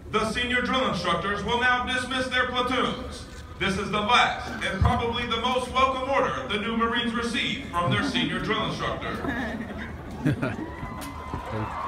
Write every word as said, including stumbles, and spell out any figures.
The senior drill instructors will now dismiss their platoons. This is the last and probably the most welcome order the new Marines receive from their senior drill instructor.